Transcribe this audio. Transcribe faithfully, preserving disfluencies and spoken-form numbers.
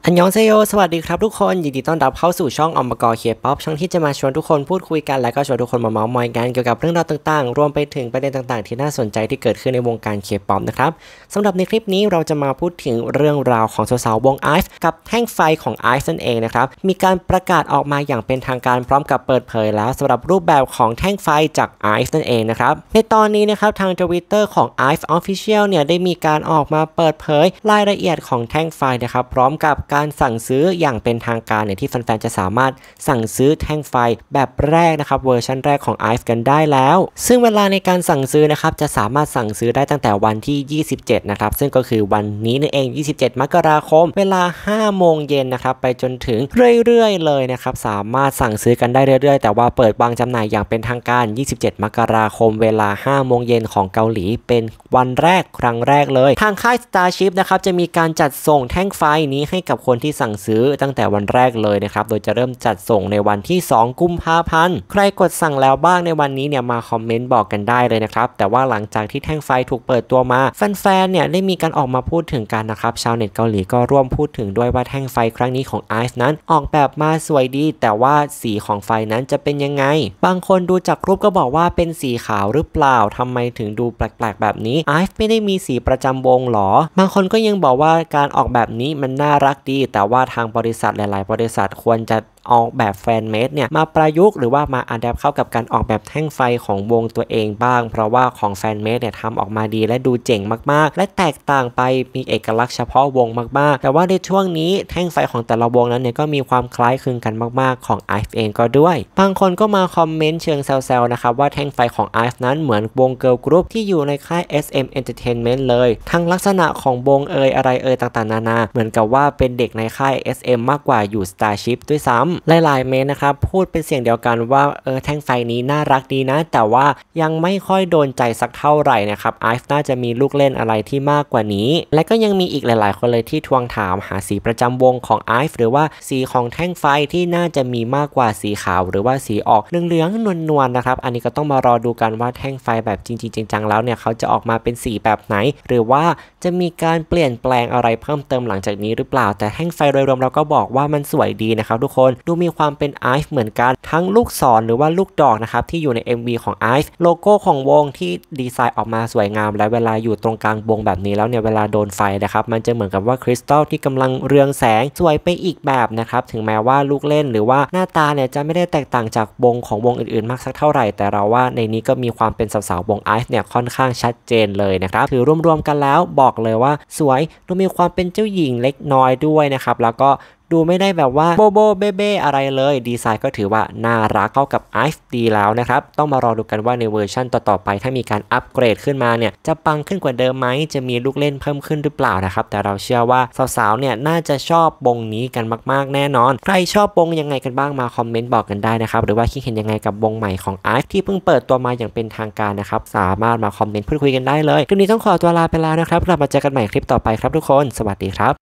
อันยองเซโยสวัสดีครับทุกคนยินดีต้อนรับเข้าสู่ช่องอมกรเคป๊อปช่องที่จะมาชวนทุกคนพูดคุยกันและก็ชวนทุกคนมาเมาส์มอยกันเกี่ยวกับเรื่องราวต่างๆรวมไปถึงประเด็นต่างๆที่น่าสนใจที่เกิดขึ้นในวงการเคป๊อปนะครับสำหรับในคลิปนี้เราจะมาพูดถึงเรื่องราวของสาวๆวง ไอ เอฟ กับแท่งไฟของ ไอ เอฟ นั่นเองนะครับมีการประกาศออกมาอย่างเป็นทางการพร้อมกับเปิดเผยแล้วสำหรับรูปแบบของแท่งไฟจาก ไอ เอฟ นั่นเองนะครับในตอนนี้นะครับทาง Twitter ของ ไอ เอฟ Official เนี่ยได้มีการออกมาเปิดเผยรายละเอียดของแท่งไฟนะครับพร้อมกับการสั่งซื้ออย่างเป็นทางการเนี่ยที่แฟนๆจะสามารถสั่งซื้อแท่งไฟแบบแรกนะครับเวอร์ชันแรกของ ไอ เอฟ กันได้แล้วซึ่งเวลาในการสั่งซื้อนะครับจะสามารถสั่งซื้อได้ตั้งแต่วันที่ยี่สิบเจ็ดนะครับซึ่งก็คือวันนี้นั่นเองยี่สิบเจ็ดมกราคมเวลาห้าโมงเย็นนะครับไปจนถึงเรื่อยๆเลยนะครับสามารถสั่งซื้อกันได้เรื่อยๆแต่ว่าเปิดวางจำหน่ายอย่างเป็นทางการยี่สิบเจ็ดมกราคมเวลาห้าโมงเย็นของเกาหลีเป็นวันแรกครั้งแรกเลยทางค่าย Starship นะครับจะมีการจัดส่งแท่งไฟนี้ให้กับคนที่สั่งซื้อตั้งแต่วันแรกเลยนะครับโดยจะเริ่มจัดส่งในวันที่สองกุมภาพันธ์ใครกดสั่งแล้วบ้างในวันนี้เนี่ยมาคอมเมนต์บอกกันได้เลยนะครับแต่ว่าหลังจากที่แท่งไฟถูกเปิดตัวมาแฟนๆเนี่ยได้มีการออกมาพูดถึงกันนะครับชาวเน็ตเกาหลีก็ร่วมพูดถึงด้วยว่าแท่งไฟครั้งนี้ของ ไอ เอฟ นั้นออกแบบมาสวยดีแต่ว่าสีของไฟนั้นจะเป็นยังไงบางคนดูจากรูปก็บอกว่าเป็นสีขาวหรือเปล่าทำไมถึงดูแปลกๆแบบนี้ ไอ เอฟ ไม่ได้มีสีประจำวงหรอบางคนก็ยังบอกว่าการออกแบบนี้มันน่ารักดีแต่ว่าทางบริษัทหลายๆบริษัทควรจะออกแบบแฟนเมดเนี่ยมาประยุกต์หรือว่ามาอัดแอปเข้ากับการออกแบบแท่งไฟของวงตัวเองบ้างเพราะว่าของแฟนเมดเนี่ยทำออกมาดีและดูเจ๋งมากๆและแตกต่างไปมีเอกลักษณ์เฉพาะวงมากๆแต่ว่าในช่วงนี้แท่งไฟของแต่ละวงนั้นเนี่ยก็มีความคล้ายคลึงกันมากๆของ ไอ เอฟ เองก็ด้วยบางคนก็มาคอมเมนต์เชิงแซวๆนะครับว่าแท่งไฟของ ไอ เอฟ นั้นเหมือนวงเกิร์ลกรุ๊ปที่อยู่ในค่าย เอส เอ็ม Entertainment เลยทั้งลักษณะของวงเอยอะไรเอยต่างๆนานาเหมือนกับว่าเป็นเด็กในค่าย เอส เอ็ม มากกว่าอยู่ Starship ด้วยซ้ำหลายๆเมนนะครับพูดเป็นเสียงเดียวกันว่าเออแท่งไฟนี้น่ารักดีนะแต่ว่ายังไม่ค่อยโดนใจสักเท่าไหร่นะครับ ไอ เอฟ น่าจะมีลูกเล่นอะไรที่มากกว่านี้และก็ยังมีอีกหลายๆคนเลยที่ทวงถามหาสีประจำวงของ ไอ เอฟ หรือว่าสีของแท่งไฟที่น่าจะมีมากกว่าสีขาวหรือว่าสีออกเหลืองๆนวลๆนะครับอันนี้ก็ต้องมารอดูกันว่าแท่งไฟแบบจริงๆจังๆแล้วเนี่ยเขาจะออกมาเป็นสีแบบไหนหรือว่าจะมีการเปลี่ยนแปลงอะไรเพิ่มเติมหลังจากนี้หรือเปล่าแต่แท่งไฟโดยรวมเราก็บอกว่ามันสวยดีนะครับทุกคนดูมีความเป็น ไอ เอฟ เหมือนกันทั้งลูกศรหรือว่าลูกดอกนะครับที่อยู่ใน เอ็ม วี ของ ไอ เอฟ โลโก้ของวงที่ดีไซน์ออกมาสวยงามและเวลาอยู่ตรงกลางวงแบบนี้แล้วเนี่ยเวลาโดนไฟนะครับมันจะเหมือนกับว่าคริสตัลที่กำลังเรืองแสงสวยไปอีกแบบนะครับถึงแม้ว่าลูกเล่นหรือว่าหน้าตาเนี่ยจะไม่ได้แตกต่างจากวงของวงอื่นๆมากสักเท่าไหร่แต่เราว่าในนี้ก็มีความเป็นสาวๆวง ไอ เอฟ เนี่ยค่อนข้างชัดเจนเลยนะครับถือรวมๆกันแล้วบอกเลยว่าสวยดูมีความเป็นเจ้าหญิงเล็กน้อยด้วยนะครับแล้วก็ดูไม่ได้แบบว่าโบโบเบ้เบ้อะไรเลยดีไซน์ก็ถือว่าน่ารักเข้ากับ ไอ เอฟ ดีแล้วนะครับต้องมารอดูกันว่าในเวอร์ชั่นต่อๆไปถ้ามีการอัปเกรดขึ้นมาเนี่ยจะปังขึ้นกว่าเดิมไหมจะมีลูกเล่นเพิ่มขึ้นหรือเปล่านะครับแต่เราเชื่อว่าสาวๆเนี่ยน่าจะชอบวงนี้กันมากๆแน่นอนใครชอบวงยังไงกันบ้างมาคอมเมนต์บอกกันได้นะครับหรือว่าคิดเห็นยังไงกับวงใหม่ของ ไอ เอฟ ที่เพิ่งเปิดตัวมาอย่างเป็นทางการนะครับสามารถมาคอมเมนต์พูดคุยกันได้เลยคลิปนี้ต้องขอตัวลาไปแล้วนะครับกลับมาเจอกันใหม่คลิปต่อไปครับทุกคนสวัสดีครับ